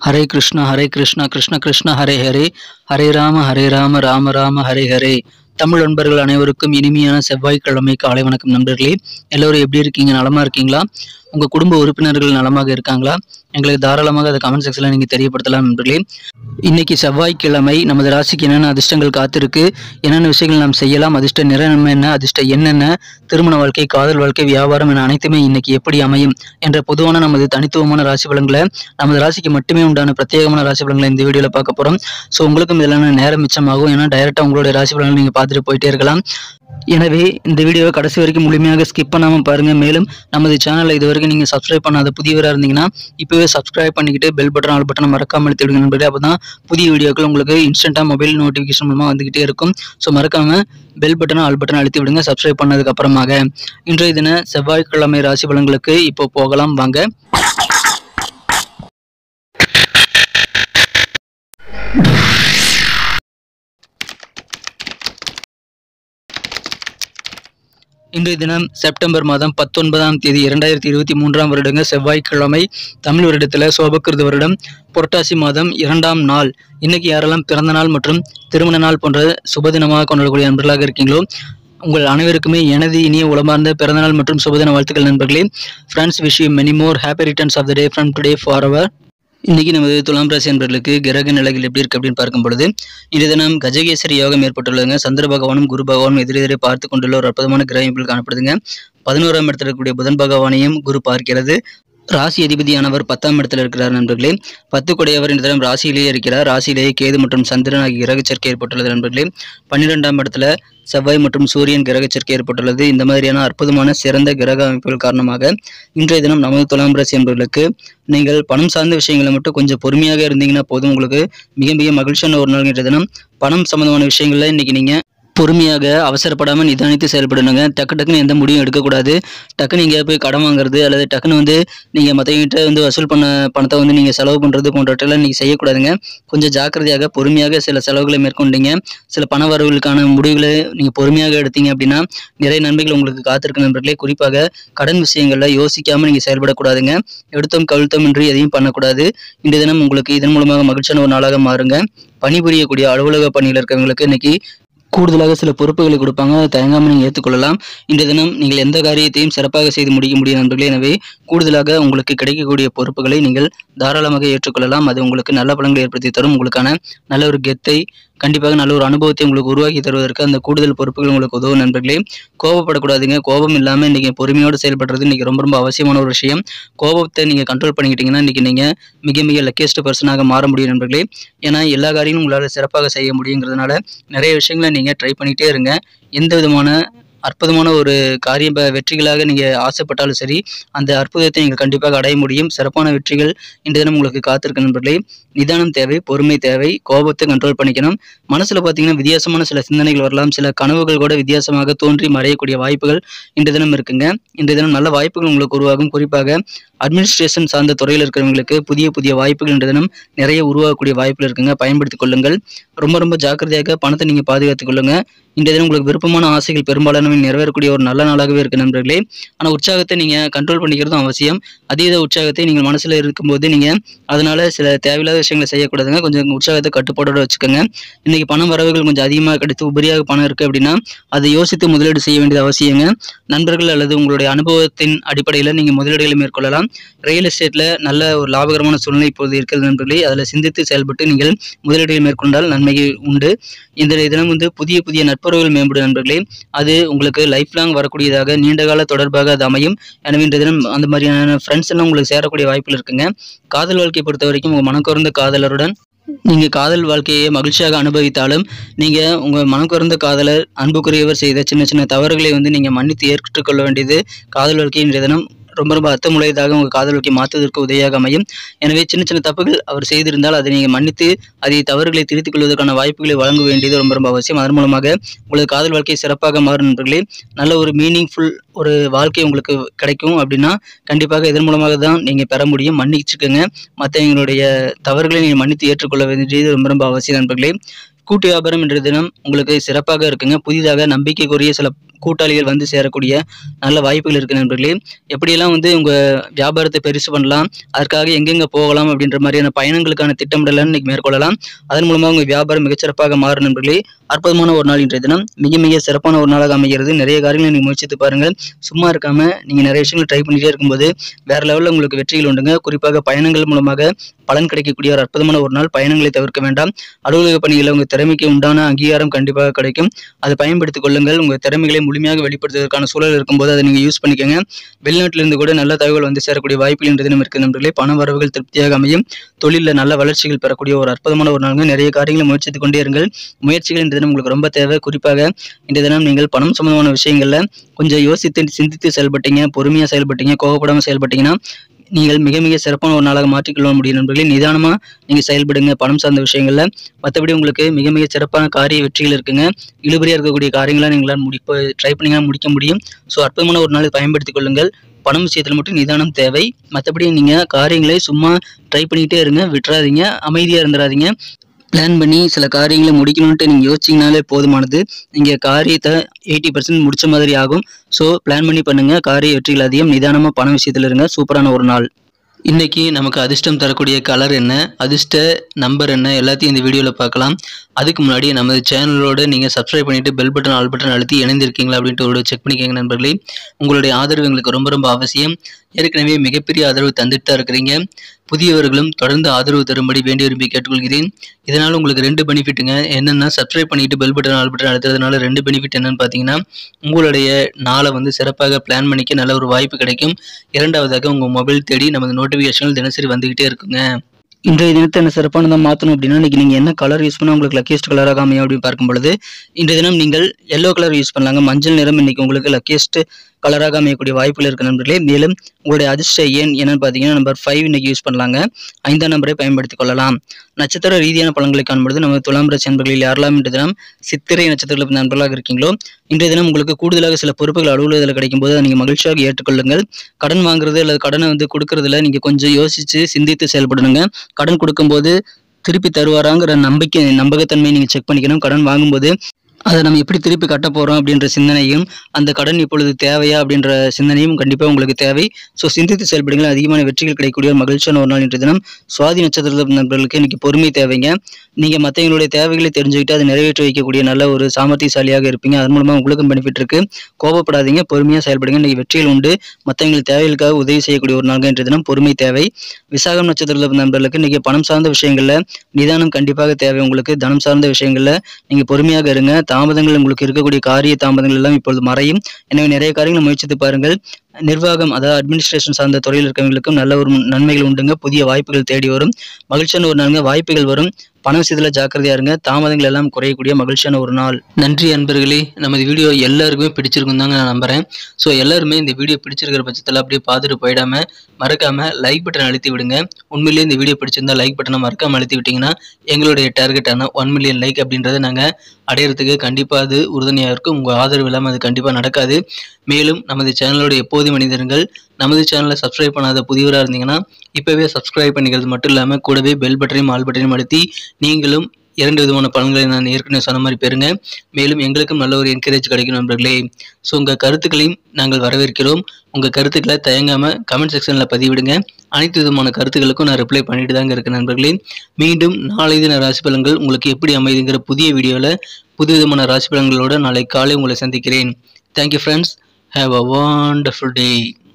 ஹரே கிருஷ்ணா கிருஷ்ண கிருஷ்ண ஹரே ஹரே, ஹரே ராம ராம ராம ஹரே ஹரே. தமிழ் நண்பர்கள் அனைவருக்கும் இனிமையான செவ்வாய்க்கிழமை காலை வணக்கம் நண்பர்களே. எல்லோரும் எப்படி இருக்கீங்க? நலமா இருக்கீங்களா? உங்கள் குடும்ப உறுப்பினர்கள் நலமாக இருக்காங்களா? எங்களுக்கு தாராளமாக அதை கமெண்ட் செக்ஷனில் நீங்கள் தெரியப்படுத்தலாம் நண்பர்களே. இன்னைக்கு செவ்வாய்க்கிழமை, நமது ராசிக்கு என்னென்ன அதிர்ஷ்டங்கள் காத்திருக்கு, என்னென்ன விஷயங்கள் நாம் செய்யலாம், அதிர்ஷ்ட நிறம் என்ன, அதிர்ஷ்ட என்னென்ன, திருமண வாழ்க்கை, காதல் வாழ்க்கை, வியாபாரம் என அனைத்துமே இன்னைக்கு எப்படி அமையும் என்ற பொதுவான நமது தனித்துவமான ராசி பலன்களை, நமது ராசிக்கு மட்டுமே உண்டான பிரத்யேகமான ராசி பலன்களை இந்த வீடியோவில் பார்க்க போகிறோம். ஸோ உங்களுக்கும் இதெல்லாம் நேரம் மிச்சமாகும். ஏன்னா டைரெக்டாக உங்களுடைய ராசி பலன்களை நீங்கள் பார்த்துட்டு போயிட்டே இருக்கலாம். எனவே இந்த வீடியோவை கடைசி வரைக்கும் முழுமையாக ஸ்கிப் பண்ணாமல் பாருங்கள். மேலும் நமது சேனலில் இது வரைக்கும் நீங்கள் சப்ஸ்கிரைப் பண்ணாத புதியவராக இருந்தீங்கன்னா இப்போவே சப்ஸ்கிரைப் பண்ணிக்கிட்டு பெல் பட்டன் ஆல் பட்டனை மறக்காமல் அழுத்தி விடுங்க நண்பர்களே. அப்போ தான் புதிய வீடியோக்கள் உங்களுக்கு இன்ஸ்டண்ட்டாக மொபைல் நோட்டிஃபிகேஷன் மூலமாக வந்துக்கிட்டே இருக்கும். ஸோ மறக்காமல் பெல் பட்டனை ஆல் பட்டன் அழுத்தி விடுங்க சப்ஸ்கிரைப் பண்ணதுக்கு அப்புறமாக. இன்றைய தின செவ்வாய்க்கிழமை ராசி பலன்களுக்கு இப்போ போகலாம் வாங்க. இன்றைய தினம் செப்டம்பர் மாதம் 19ஆம் தேதி 2023ஆம் வருடங்க செவ்வாய்க்கிழமை. தமிழ் வருடத்தில் சோபக்கிருத வருடம் புரட்டாசி மாதம் 2ஆம் நாள். இன்னைக்கு யாரெல்லாம் பிறந்த நாள் மற்றும் திருமண நாள் போன்ற சுபதினமாக கொண்டாடக்கூடிய நண்பர்களாக இருக்கீங்களோ உங்கள் அனைவருக்குமே எனது இனிய உளமார்ந்த பிறந்தநாள் மற்றும் சுபதின வாழ்த்துக்கள் நண்பர்களே. Friends, wish you many more happy returns of the day from today for our. இன்னைக்கு நமது துலாம் ராசி நண்பர்களுக்கு கிரக நிலைகள் எப்படி இருக்கு அப்படின்னு பார்க்கும் பொழுது, இன்றைய தினம் கஜகேசரி யோகம் ஏற்பட்டுள்ளதுங்க. சந்திர பகவானும் குரு பகவானும் எதிரெதிரே பார்த்து கொண்டுள்ள ஒரு அற்புதமான கிரக அமைப்புகள் காணப்படுதுங்க. 11ஆம் இடத்துல இருக்கக்கூடிய புதன் பகவானையும் குரு பார்க்கிறது. ராசி அதிபதியானவர் 10ஆம் இடத்துல இருக்கிறார் நண்பர்களே. 10 கொடையவர் இந்த தினம் ராசியிலேயே இருக்கிறார். ராசியிலேயே கேது மற்றும் சந்திரன் ஆகிய கிரக சேர்க்கை ஏற்பட்டுள்ளது நண்பர்களே. 12ஆம் இடத்துல செவ்வாய் மற்றும் சூரியன் கிரக சேர்க்கை ஏற்பட்டுள்ளது. இந்த மாதிரியான அற்புதமான சிறந்த கிரக அமைப்புகள் காரணமாக இன்றைய தினம் நமது துலாம் ராசி என்பவர்களுக்கு நீங்கள் பணம் சார்ந்த விஷயங்களை மட்டும் கொஞ்சம் பொறுமையாக இருந்தீங்கன்னா போதும். உங்களுக்கு மிக மிக மகிழ்ச்சியான ஒரு நாள். இன்றைய தினம் பணம் சம்பந்தமான விஷயங்கள்ல இன்னைக்கு நீங்க பொறுமையாக அவசரப்படாமல் நிதானித்து செயல்படணுங்க. டக்குன்னு எந்த முடிவும் எடுக்கக்கூடாது. டக்குன்னு நீங்கள் போய் கடன் வாங்குறது அல்லது டக்குன்னு நீங்கள் மற்றவங்கிட்ட வசூல் பண்ண பணத்தை நீங்கள் செலவு பண்ணுறது போன்றவற்றெல்லாம் நீங்கள் செய்யக்கூடாதுங்க. கொஞ்சம் ஜாக்கிரதையாக பொறுமையாக சில செலவுகளை மேற்கொண்டீங்க, சில பண வரவுகளுக்கான முடிவுகளை நீங்கள் பொறுமையாக எடுத்தீங்க அப்படின்னா நிறைய நன்மைகள் உங்களுக்கு காத்திருக்கு நண்பர்களே. குறிப்பாக கடன் விஷயங்களில் யோசிக்காமல் நீங்கள் செயல்படக்கூடாதுங்க. எடுத்தோம் கவிழ்த்தோம் என்று எதையும் பண்ணக்கூடாது. இன்றைய தினம் உங்களுக்கு இதன் மூலமாக மகிழ்ச்சியான ஒரு நாளாக மாறுங்க. பணிபுரியக்கூடிய அலுவலக பணியில் இருக்கிறவங்களுக்கு இன்னைக்கு கூடுதலாக சில பொறுப்புகளை கொடுப்பாங்க. அதை தயங்காமல் நீங்கள் ஏற்றுக்கொள்ளலாம். இன்றைய தினம் நீங்கள் எந்த காரியத்தையும் சிறப்பாக செய்து முடிக்க முடியும் நண்பர்களே. எனவே கூடுதலாக உங்களுக்கு கிடைக்கக்கூடிய பொறுப்புகளை நீங்கள் தாராளமாக ஏற்றுக்கொள்ளலாம். அது உங்களுக்கு நல்ல பலன்களை ஏற்படுத்தி தரும். உங்களுக்கான நல்ல ஒரு கெத்தை, கண்டிப்பாக நல்ல ஒரு அனுபவத்தை உங்களுக்கு உருவாக்கி தருவதற்கு அந்த கூடுதல் பொறுப்புகள் உங்களுக்கு உதவும் நண்பர்களே. கோபப்படக்கூடாதுங்க. கோபம் இல்லாமல் இன்றைக்கி பொறுமையோடு செயல்படுறது இன்றைக்கி ரொம்ப ரொம்ப அவசியமான ஒரு விஷயம். கோபத்தை நீங்கள் கண்ட்ரோல் பண்ணிக்கிட்டீங்கன்னா இன்றைக்கி நீங்கள் மிக மிக லக்கியஸ்ட் பர்சனாக மாற முடியும் நண்பர்களே. ஏன்னா எல்லா காரியமும் உங்களால் சிறப்பாக செய்ய முடியுங்கிறதுனால நிறைய விஷயங்களை நீங்கள் ட்ரை பண்ணிகிட்டே இருங்க. எந்த விதமான அற்புதமான ஒரு காரியம் வெற்றிகளாக நீங்கள் ஆசைப்பட்டாலும் சரி, அந்த அற்புதத்தை நீங்கள் கண்டிப்பாக அடைய முடியும். சிறப்பான வெற்றிகள் இன்றைய தினம் உங்களுக்கு காத்திருக்க நண்பர்களே. நிதானம் தேவை, பொறுமை தேவை, கோபத்தை கண்ட்ரோல் பண்ணிக்கணும். மனசில் பார்த்தீங்கன்னா வித்தியாசமான சில சிந்தனைகள் வரலாம். சில கனவுகள் கூட வித்தியாசமாக தோன்றி மறையக்கூடிய வாய்ப்புகள் இன்றைய தினம் இருக்குங்க. இன்றைய தினம் நல்ல வாய்ப்புகள் உங்களுக்கு உருவாகும். குறிப்பாக அட்மினிஸ்ட்ரேஷன் சார்ந்த துறையில் இருக்கிறவங்களுக்கு புதிய புதிய வாய்ப்புகள் இன்றைய தினம் நிறைய உருவாகக்கூடிய வாய்ப்புகள் இருக்குங்க. பயன்படுத்திக் கொள்ளுங்கள். ரொம்ப ரொம்ப ஜாக்கிரதையாக பணத்தை நீங்கள் பாதுகாத்துக் கொள்ளுங்க. இன்றைய தினம் உங்களுக்கு விருப்பமான ஆசைகள் பெரும்பாலானவை நிறைவேறக்கூடிய ஒரு நல்ல நாளாகவே இருக்கு நண்பர்களே. ஆனால் உற்சாகத்தை நீங்கள் கண்ட்ரோல் பண்ணிக்கிறதும் அவசியம். அதீத உற்சாகத்தை நீங்கள் மனசில் இருக்கும்போது நீங்கள் அதனால சில தேவையில்லாத விஷயங்களை செய்யக்கூடாதுங்க. கொஞ்சம் உற்சாகத்தை கட்டுப்பாடோடு வச்சுக்கோங்க. இன்னைக்கு பணம் வரவுகள் கொஞ்சம் அதிகமாக கிடைத்து உபரியாக பணம் இருக்குது அப்படின்னா அதை யோசித்து முதலீடு செய்ய வேண்டியது அவசியங்க. நண்பர்கள் அல்லது உங்களுடைய அனுபவத்தின் அடிப்படையில் நீங்கள் முதலீடுகளை மேற்கொள்ளலாம். ரியல் எஸ்டேட்டில் நல்ல ஒரு லாபகரமான சூழ்நிலை இப்போது இருக்கிறது நண்பர்களே. அதில் சிந்தித்து செயல்பட்டு நீங்கள் முதலீடுகளை மேற்கொண்டால் நன்மைகள் உண்டு. இந்த தினம் புதிய புதிய நட்புறவுகள் மேம்படும் நண்பர்களே. அது உங்களுக்கு லைஃப் லாங் வரக்கூடியதாக நீண்டகால தொடர்பாக அது அமையும். எனவே இன்றைய தினம் அந்த மாதிரியான ஃப்ரெண்ட்ஸ் எல்லாம் உங்களுக்கு சேரக்கூடிய வாய்ப்புகள் இருக்குங்க. காதல் வாழ்க்கையை பொறுத்த வரைக்கும் உங்கள் மனக்குறந்த காதலருடன் நீங்கள் காதல் வாழ்க்கையை மகிழ்ச்சியாக அனுபவித்தாலும் நீங்கள் உங்கள் மனக்குறந்த காதலர் அன்புக்குரியவர் செய்த சின்ன சின்ன தவறுகளை நீங்கள் மன்னித்து ஏற்றுக்கொள்ள வேண்டியது காதல் வாழ்க்கை இன்றைய தினம் ரொம்ப ரொம்ப அர்த்தமுடையதாக உங்கள் காதல் வாழ்க்கை மாற்றுவதற்கு உதவியாக அமையும். எனவே சின்ன சின்ன தப்புகள் அவர் செய்திருந்தால் அதை நீங்கள் மன்னித்து அதை தவறுகளை திருத்திக் கொள்வதற்கான வாய்ப்புகளை வழங்க வேண்டியது ரொம்ப ரொம்ப அவசியம். அதன் மூலமாக உங்களது காதல் வாழ்க்கை சிறப்பாக மாறும் நண்பர்களே. நல்ல ஒரு மீனிங்ஃபுல் ஒரு வாழ்க்கை உங்களுக்கு கிடைக்கும் அப்படின்னா கண்டிப்பாக இதன் மூலமாக தான் நீங்கள் பெற முடியும். மன்னிச்சுக்கோங்க. மற்றவங்களுடைய தவறுகளை நீங்கள் மன்னித்து ஏற்றுக்கொள்ள வேண்டியது ரொம்ப ரொம்ப அவசியம் நண்பர்களே. கூட்டு வியாபாரம் இன்றைய தினம் உங்களுக்கு சிறப்பாக இருக்குங்க. புதிதாக நம்பிக்கைக்குரிய சில கூட்டாளிகள் வந்து சேரக்கூடிய நல்ல வாய்ப்புகள் இருக்குது நண்பர்களே. எப்படியெல்லாம் வந்து உங்கள் வியாபாரத்தை பெருசு பண்ணலாம், அதற்காக எங்கெங்கே போகலாம் அப்படின்ற மாதிரியான பயணங்களுக்கான திட்டமிடலை இன்னைக்கு மேற்கொள்ளலாம். அதன் மூலமாக உங்கள் வியாபாரம் மிகச்சிறப்பாக மாறும் நண்பர்களே. அற்புதமான ஒரு நாள் இன்றைய தினம், மிக மிக சிறப்பான ஒரு நாளாக அமைகிறது. நிறைய காரியங்களை நீங்கள் முயற்சித்து பாருங்கள். சும்மா இருக்காமல் நீங்கள் நிறைய விஷயங்கள் ட்ரை பண்ணிகிட்டே இருக்கும்போது வேறு லெவலில் உங்களுக்கு வெற்றிகள் உண்டுங்க. குறிப்பாக பயணங்கள் மூலமாக பலன் கிடைக்கக்கூடிய ஒரு அற்புதமான ஒரு நாள். பயணங்களை தவிர்க்க வேண்டாம். அலுவலக பணிகளில் உங்கள் திறமைக்கு உண்டான அங்கீகாரம் கண்டிப்பாக கிடைக்கும். அதை பயன்படுத்திக் கொள்ளுங்கள். உங்கள் திறமைகளை முழுமையாக வெளிப்படுத்துவதற்கான சூழல் இருக்கும்போது அதை நீங்கள் யூஸ் பண்ணிக்கோங்க. வெளிநாட்டிலிருந்து கூட நல்ல தகவல் வந்து சேரக்கூடிய வாய்ப்புகள் இன்றைய தினம் இருக்குது நண்பர்களே. பண வரவுகள் திருப்தியாக அமையும். தொழிலில் நல்ல வளர்ச்சிகள் பெறக்கூடிய ஒரு அற்புதமான ஒரு நாளுங்க. நிறைய காரியங்களை முயற்சித்துக் கொண்டே இருங்கள். முயற்சிகள் இன்றைய தினம் உங்களுக்கு ரொம்ப தேவை. குறிப்பாக இன்றைய தினம் நீங்கள் பணம் சம்பந்தமான விஷயங்களில் கொஞ்சம் யோசித்து சிந்தித்து செயல்பட்டீங்க, பொறுமையாக செயல்பட்டீங்க, கோவப்படாமல் செயல்பட்டீங்கன்னா நீங்கள் மிக மிக சிறப்பான ஒரு நாளாக மாற்றிக்கொள்ள முடியும் நண்பர்களே. நிதானமாக நீங்கள் செயல்படுங்க பணம் சார்ந்த விஷயங்களில். மற்றபடி உங்களுக்கு மிக மிக சிறப்பான காரிய வெற்றிகள் இருக்குங்க. இழுபறியாக இருக்கக்கூடிய காரியங்களாக நீங்களால் ட்ரை பண்ணிங்கன்னா முடிக்க முடியும். ஸோ அற்புதமான ஒரு நாளை பயன்படுத்திக் கொள்ளுங்கள். பணம் விஷயத்தில் மட்டும் நிதானம் தேவை. மற்றபடி நீங்கள் காரியங்களை சும்மா ட்ரை பண்ணிக்கிட்டே இருங்க, விட்டுறாதீங்க, அமைதியாக இருந்துடாதீங்க. பிளான் பண்ணி சில காரியங்களை முடிக்கணும்ட்டு நீங்கள் யோசிச்சிங்கனாலே போதுமானது. நீங்கள் காரியத்தை 80% முடிச்ச மாதிரி ஆகும். ஸோ பிளான் பண்ணி பண்ணுங்கள். காரிய வெற்றிகள் அதிகம். நிதானமாக பண விஷயத்தில் இருங்க. சூப்பரான ஒரு நாள். இன்றைக்கி நமக்கு அதிர்ஷ்டம் தரக்கூடிய கலர் என்ன, அதிர்ஷ்ட நம்பர் என்ன, எல்லாத்தையும் இந்த வீடியோவில் பார்க்கலாம். அதுக்கு முன்னாடி நமது சேனலோடு நீங்கள் சப்ஸ்கிரைப் பண்ணிவிட்டு பெல் பட்டன் ஆல் பட்டன் அழுத்தி இணைந்திருக்கீங்களா அப்படின்ட்டு ஒரு செக் பண்ணிக்கோங்க நண்பர்களே. உங்களுடைய ஆதரவு எங்களுக்கு ரொம்ப ரொம்ப அவசியம். ஏற்கனவே மிகப்பெரிய ஆதரவு தந்துட்டு தான் இருக்கிறீங்க. புதியவர்களும் தொடர்ந்து ஆதரவு தரும்படி வேண்டி விரும்பி கேட்டுக்கொள்கிறேன். இதனால் உங்களுக்கு 2 பெனிஃபிட்டுங்க. என்னென்னா, சப்ஸ்கிரைப் பண்ணிவிட்டு பெல் பட்டன் ஆல் பட்டன் அழுத்துறதுனால 2 பெனிஃபிட் என்னென்னு பார்த்தீங்கன்னா, உங்களுடைய நாளை வந்து சிறப்பாக பிளான் பண்ணிக்க நல்ல ஒரு வாய்ப்பு கிடைக்கும். இரண்டாவதாக உங்கள் மொபைல் தேடி நமது நோட்டிஃபிகேஷன்கள் தினசரி வந்துக்கிட்டே இருக்குங்க. இன்றைய தினத்தை என்ன சிறப்பானதாக மாற்றணும் அப்படின்னா, இன்றைக்கி நீங்கள் என்ன கலர் யூஸ் பண்ணால் உங்களுக்கு லக்கியஸ்ட் கலராக அமையும் அப்படின்னு பார்க்கும் பொழுது, இன்றைய தினம் நீங்கள் எல்லோ கலர் யூஸ் பண்ணலாங்க. மஞ்சள் நிறம் இன்றைக்கி உங்களுக்கு லக்கியஸ்ட் கலராக அமையக்கூடிய வாய்ப்புகள் இருக்குது நண்பர்களே. மேலும் உங்களுடைய அதிர்ஷ்ட எண் என்னன்னு பார்த்தீங்கன்னா நம்பர் 5 இன்றைக்கி யூஸ் பண்ணலாங்க. 5ஆம் நம்பரை பயன்படுத்திக் கொள்ளலாம். நட்சத்திர ரீதியான பலன்களை காணும்பொழுது நம்ம துலாம் ராசி நண்பர்களில் யாரெல்லாம் இன்றைய தினம் சித்திரை நட்சத்திரத்தில் நண்பர்களாக இருக்கீங்களோ, இன்றைய தினம் உங்களுக்கு கூடுதலாக சில பொறுப்புகள் அலுவலகத்தில் கிடைக்கும் போது அதை நீங்கள் மகிழ்ச்சியாக ஏற்றுக்கொள்ளுங்கள். கடன் வாங்குறது அல்லது கடனை வந்து கொடுக்கறதுல நீங்கள் கொஞ்சம் யோசித்து சிந்தித்து செயல்படணுங்க. கடன் கொடுக்கும்போது திருப்பி தருவாராங்கிற நம்பகத்தன்மையை நீங்கள் செக் பண்ணிக்கணும். கடன் வாங்கும்போது அதை நம்ம எப்படி திருப்பி கட்ட போகிறோம் அப்படின்ற சிந்தனையும், அந்த கடன் இப்பொழுது தேவையா அப்படின்ற சிந்தனையும் கண்டிப்பாக உங்களுக்கு தேவை. ஸோ சிந்தித்து செயல்படுங்கள். அதிகமான வெற்றிகள் கிடைக்கக்கூடிய ஒரு மகிழ்ச்சியான ஒரு நாள் இன்றைய தினம். சுவாதி நட்சத்திர நண்பர்களுக்கு இன்றைக்கி பொறுமை தேவைங்க. நீங்கள் மற்றவங்களுடைய தேவைகளை தெரிஞ்சுக்கிட்டு அதை நிறைவேற்றி வைக்கக்கூடிய நல்ல ஒரு சாமர்த்தியசாலியாக இருப்பீங்க. அதன் மூலமாக உங்களுக்கும் பெனிஃபிட் இருக்குது. கோபப்படாதீங்க, பொறுமையாக செயல்படுங்க. இன்றைக்கி வெற்றிகள் உண்டு. மற்றவங்களுக்கு தேவைகளுக்காக உதவி செய்யக்கூடிய ஒரு நாள் இன்றைய தினம். பொறுமை தேவை. விசாகம் நட்சத்திர நண்பர்களுக்கு இன்றைக்கி பணம் சார்ந்த விஷயங்களில் நிதானம் கண்டிப்பாக தேவை. உங்களுக்கு தனம் சார்ந்த விஷயங்களில் நீங்கள் பொறுமையாக இருங்க. தாமதங்கள் உங்களுக்கு இருக்கக்கூடிய காரிய தாமதங்கள் எல்லாம் இப்பொழுது மறையும். எனவே நிறைய காரியங்களை முயற்சித்து பாருங்கள். நிர்வாகம், அதாவது அட்மினிஸ்ட்ரேஷன் சார்ந்த துறையில் இருக்கிறவங்களுக்கும் நல்ல ஒரு நன்மைகள் உண்டுங்க. புதிய வாய்ப்புகள் தேடி வரும். மகிழ்ச்சியான ஒரு நாளுங்க. வாய்ப்புகள் வரும். பண விஷயத்தில் ஜாக்கிரதையாக இருங்க. தாமதங்கள் எல்லாம் குறையக்கூடிய மகிழ்ச்சியான ஒரு நாள். நன்றி அன்பர்களே. நமது வீடியோ எல்லாருக்குமே பிடிச்சிருக்கும் தாங்க நான் நம்புகிறேன். ஸோ எல்லாருமே இந்த வீடியோ பிடிச்சிருக்கிற பட்சத்தில் அப்படியே பார்த்துட்டு போயிடாமல் மறக்காமல் லைக் பட்டன் அழுத்தி விடுங்க. உண்மையிலேயே இந்த வீடியோ பிடிச்சிருந்தா லைக் பட்டனை மறக்காமல் அழுத்தி விட்டிங்கன்னா எங்களுடைய டார்கெட்டான 1 மில்லியன் லைக் அப்படின்றத நாங்கள் அடையிறதுக்கு கண்டிப்பாக அது உறுதுணையாக இருக்கும். உங்கள் ஆதரவு இல்லாமல் அது கண்டிப்பாக நடக்காது. மேலும் நமது சேனலோட எப்போதும் மனிதர்கள் நமது சேனலை சப்ஸ்கிரைப் பண்ணாத புதியவராக இருந்தீங்கன்னா இப்போவே சப்ஸ்கிரைப் பண்ணிக்கிறது மட்டும் இல்லாமல் கூடவே பெல் பட்டனையும் ஆல் பட்டனையும் அழுத்தி நீங்களும் 2 விதமான பலன்களை நான் ஏற்கனவே சொன்ன மாதிரி பெறுங்க. மேலும் எங்களுக்கும் நல்ல ஒரு என்கரேஜ் கிடைக்கும் நண்பர்களே. ஸோ உங்கள் கருத்துக்களையும் நாங்கள் வரவேற்கிறோம். உங்கள் கருத்துக்களை தயங்காமல் கமெண்ட் செக்ஷனில் பதிவிடுங்க. அனைத்து விதமான கருத்துக்களுக்கும் நான் ரிப்ளை பண்ணிட்டு தாங்க இருக்கேன் நண்பர்களே. மீண்டும் நாளை தின ராசி பலன்கள் உங்களுக்கு எப்படி அமைதுங்கிற புதிய வீடியோவில் புது விதமான ராசி பலன்களோடு நாளை காலை உங்களை சந்திக்கிறேன். Thank you friends. Have a wonderful day.